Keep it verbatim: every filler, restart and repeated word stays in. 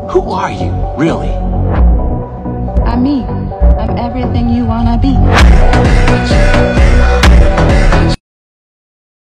Who are you, really? I'm me. I'm everything you wanna be.